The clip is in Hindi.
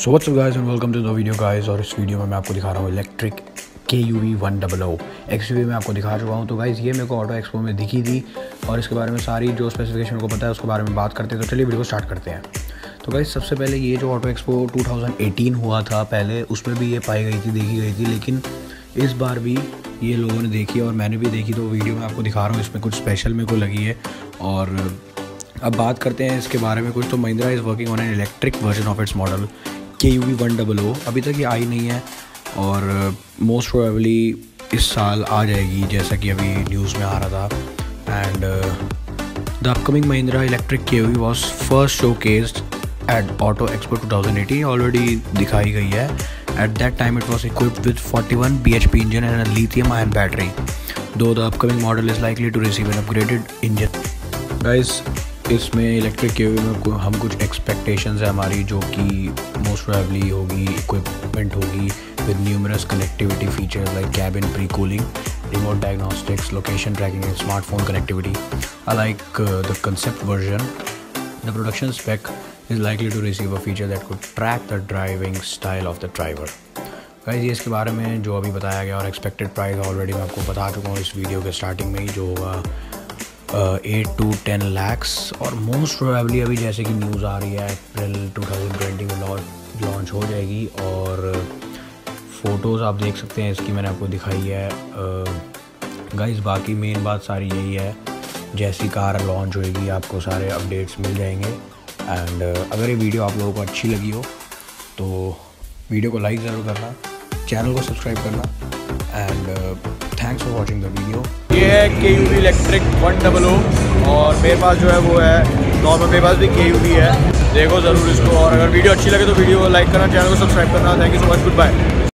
So what's up guys and welcome to the video guys. और इस वीडियो में मैं आपको दिखा रहा हूँ इलेक्ट्रिक KUV 100 XUV में आपको दिखा चुका हूँ। तो गाइस ये मेरे को ऑटो एक्सपो में दिखी थी और इसके बारे में सारी जो स्पेसिफिकेशन को पता है उसके बारे में बात करते हैं। तो चलिए वीडियो को स्टार्ट करते हैं। तो गाइस सबसे पहले ये जो ऑटो एक्सपो 2018 हुआ था पहले, उसमें भी ये पाई गई थी, देखी गई थी, लेकिन इस बार भी ये लोगों ने देखी और मैंने भी देखी। तो वीडियो में आपको दिखा रहा हूँ, इसमें कुछ स्पेशल मेरे को लगी है। और अब बात करते हैं इसके बारे में कुछ। तो Mahindra is working on an electric version of its model KUV 100। अभी तक ये आई नहीं है और मोस्ट प्रोबेबली इस साल आ जाएगी, जैसा कि अभी न्यूज़ में आ रहा था। And the upcoming Mahindra electric KUV was first showcased at auto expo 2018। Already दिखाई गई है। At that time it was equipped with 41 bhp engine and lithium ion battery, though the upcoming model is likely to receive an upgraded engine. Guys इसमें इलेक्ट्रिक KUV में हम कुछ एक्सपेक्टेशंस है हमारी, जो कि मोस्ट प्रोबेबली होगी इक्विपमेंट होगी with numerous connectivity features like cabin pre cooling, remote diagnostics, location tracking and smartphone connectivity. I like the concept version. The production spec is likely to receive a feature that could track the driving style of the driver. Guys ये इसके बारे में जो अभी बताया गया, और एक्सपेक्टेड प्राइस ऑलरेडी मैं आपको बता चुका हूँ इस वीडियो के स्टार्टिंग में ही, जो होगा 8 to 10 lakhs। और मोस्ट प्रोबेबली अभी जैसे कि न्यूज़ आ रही है अप्रैल 2020 में लॉन्च हो जाएगी। और फ़ोटोज़ आप देख सकते हैं इसकी, मैंने आपको दिखाई है। गाइस बाकी मेन बात सारी यही है, जैसी कार लॉन्च होएगी आपको सारे अपडेट्स मिल जाएंगे। एंड अगर ये वीडियो आप लोगों को अच्छी लगी हो तो वीडियो को लाइक ज़रूर करना, चैनल को सब्सक्राइब करना। And thanks for watching the video. ये है KUV इलेक्ट्रिक 100 और मेरे पास जो है वो है नॉर्मल, मेरे पास भी KUV है। देखो ज़रूर इसको, और अगर वीडियो अच्छी लगे तो वीडियो को लाइक करना, चैनल को सब्सक्राइब करना। Thank you so much, good bye.